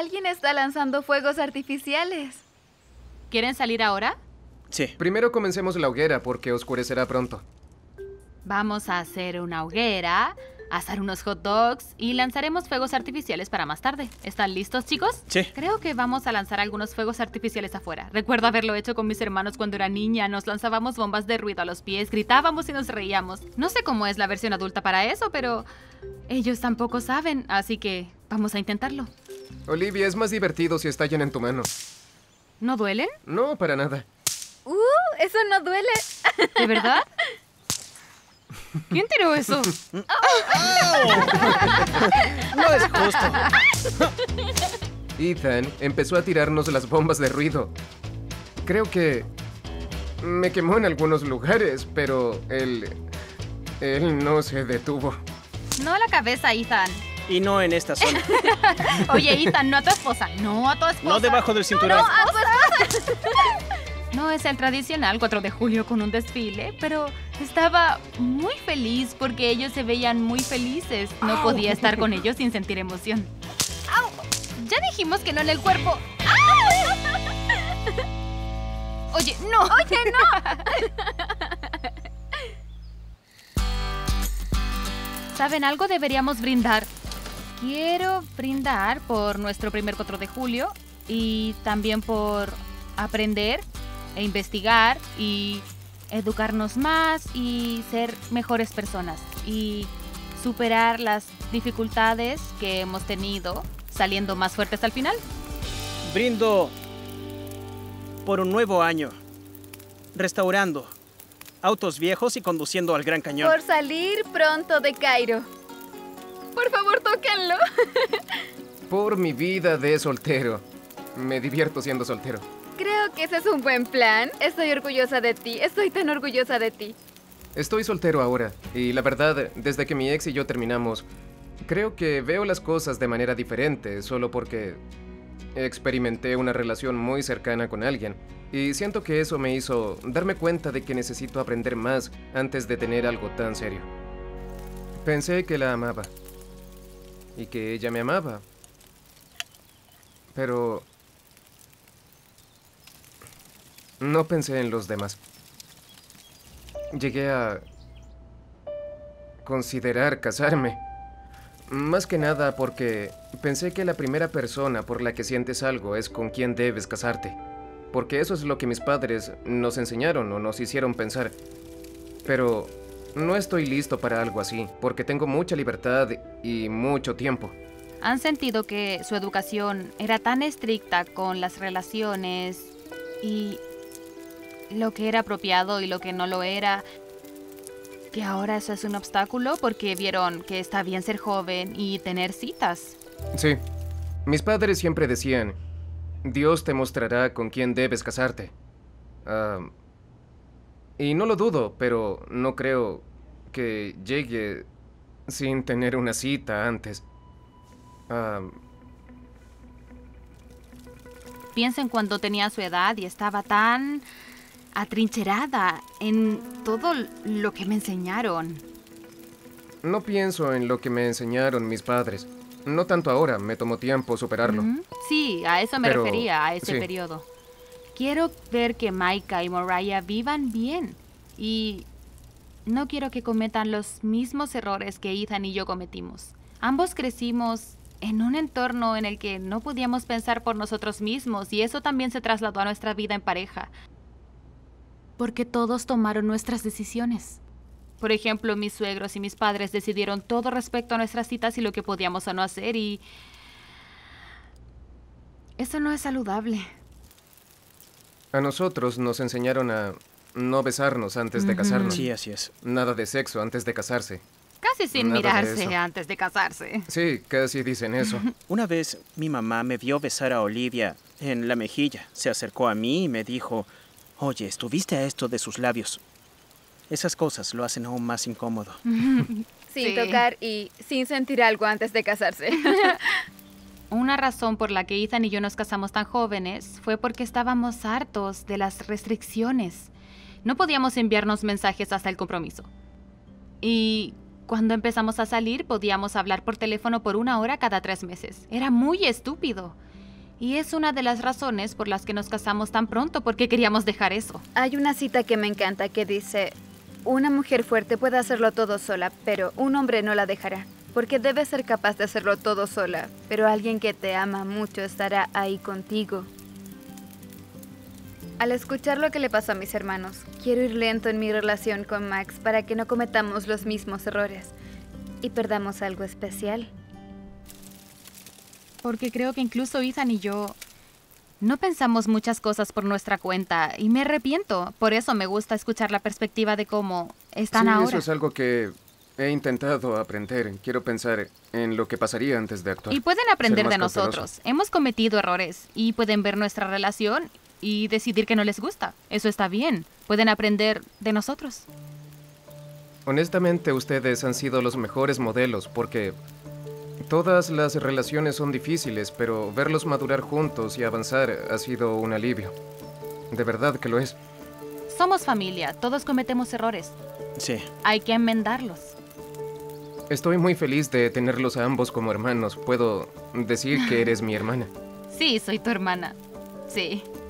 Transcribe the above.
Alguien está lanzando fuegos artificiales. ¿Quieren salir ahora? Sí. Primero comencemos la hoguera porque oscurecerá pronto. Vamos a hacer una hoguera, asar unos hot dogs y lanzaremos fuegos artificiales para más tarde. ¿Están listos, chicos? Sí. Creo que vamos a lanzar algunos fuegos artificiales afuera. Recuerdo haberlo hecho con mis hermanos cuando era niña. Nos lanzábamos bombas de ruido a los pies, gritábamos y nos reíamos. No sé cómo es la versión adulta para eso, pero ellos tampoco saben, así que vamos a intentarlo. Olivia, es más divertido si estallan en tu mano. ¿No duelen? No, para nada. Eso no duele. ¿De verdad? ¿Quién tiró eso? No es justo. Ethan empezó a tirarnos las bombas de ruido. Creo que me quemó en algunos lugares, pero él no se detuvo. No a la cabeza, Ethan. Y no en esta zona. Oye, Ethan, no a tu esposa. No a tu esposa. No debajo del cinturón. No es el tradicional 4 de julio con un desfile, pero estaba muy feliz porque ellos se veían muy felices. No podía estar con ellos sin sentir emoción. ¡Au! Ya dijimos que no en el cuerpo. ¡Au! Oye, no. Oye, no. ¿Saben algo? Deberíamos brindar. Quiero brindar por nuestro primer 4 de julio y también por aprender e investigar y educarnos más y ser mejores personas y superar las dificultades que hemos tenido saliendo más fuertes al final. Brindo por un nuevo año, restaurando autos viejos y conduciendo al Gran Cañón. Por salir pronto de Cairo. Por favor, tóquenlo. Por mi vida de soltero. Me divierto siendo soltero. Creo que ese es un buen plan. Estoy orgullosa de ti. Estoy tan orgullosa de ti. Estoy soltero ahora, y la verdad, desde que mi ex y yo terminamos, creo que veo las cosas de manera diferente, solo porque experimenté una relación muy cercana con alguien, y siento que eso me hizo darme cuenta de que necesito aprender más antes de tener algo tan serio. Pensé que la amaba, y que ella me amaba, pero no pensé en los demás. Llegué a considerar casarme. Más que nada porque pensé que la primera persona por la que sientes algo es con quien debes casarte. Porque eso es lo que mis padres nos enseñaron o nos hicieron pensar. Pero no estoy listo para algo así, porque tengo mucha libertad y mucho tiempo. ¿Han sentido que su educación era tan estricta con las relaciones y lo que era apropiado y lo que no lo era, que ahora eso es un obstáculo porque vieron que está bien ser joven y tener citas? Sí. Mis padres siempre decían, Dios te mostrará con quién debes casarte. Y no lo dudo, pero no creo que llegue sin tener una cita antes. Piensen cuando tenía su edad y estaba tan atrincherada en todo lo que me enseñaron. No pienso en lo que me enseñaron mis padres. No tanto ahora, me tomó tiempo superarlo. Sí, a eso me Pero, refería, a ese sí. periodo. Quiero ver que Micah y Mariah vivan bien. Y no quiero que cometan los mismos errores que Ethan y yo cometimos. Ambos crecimos en un entorno en el que no podíamos pensar por nosotros mismos y eso también se trasladó a nuestra vida en pareja. Porque todos tomaron nuestras decisiones. Por ejemplo, mis suegros y mis padres decidieron todo respecto a nuestras citas y lo que podíamos o no hacer y eso no es saludable. A nosotros nos enseñaron a no besarnos antes de casarnos. Sí, así es. Nada de sexo antes de casarse. Casi sin Nada de mirarse eso. antes de casarse. Sí, casi dicen eso. Una vez mi mamá me vio besar a Olivia en la mejilla. Se acercó a mí y me dijo, oye, ¿estuviste a esto de sus labios? Esas cosas lo hacen aún más incómodo. Sin Sí. tocar y sin sentir algo antes de casarse. Una razón por la que Ethan y yo nos casamos tan jóvenes fue porque estábamos hartos de las restricciones. No podíamos enviarnos mensajes hasta el compromiso. Y cuando empezamos a salir, podíamos hablar por teléfono por 1 hora cada 3 meses. Era muy estúpido. Y es una de las razones por las que nos casamos tan pronto, porque queríamos dejar eso. Hay una cita que me encanta que dice, una mujer fuerte puede hacerlo todo sola, pero un hombre no la dejará. Porque debe ser capaz de hacerlo todo sola, pero alguien que te ama mucho estará ahí contigo. Al escuchar lo que le pasó a mis hermanos, quiero ir lento en mi relación con Max para que no cometamos los mismos errores y perdamos algo especial. Porque creo que incluso Ethan y yo no pensamos muchas cosas por nuestra cuenta y me arrepiento. Por eso me gusta escuchar la perspectiva de cómo están ahora. Eso es algo que he intentado aprender. Quiero pensar en lo que pasaría antes de actuar. Y pueden Ser aprender más de cauteloso. nosotros. Hemos cometido errores y pueden ver nuestra relación y decidir que no les gusta. Eso está bien. Pueden aprender de nosotros. Honestamente, ustedes han sido los mejores modelos porque todas las relaciones son difíciles, pero verlos madurar juntos y avanzar ha sido un alivio. De verdad que lo es. Somos familia. Todos cometemos errores. Sí. Hay que enmendarlos. Estoy muy feliz de tenerlos a ambos como hermanos. Puedo decir que eres mi hermana. Sí, soy tu hermana. Sí.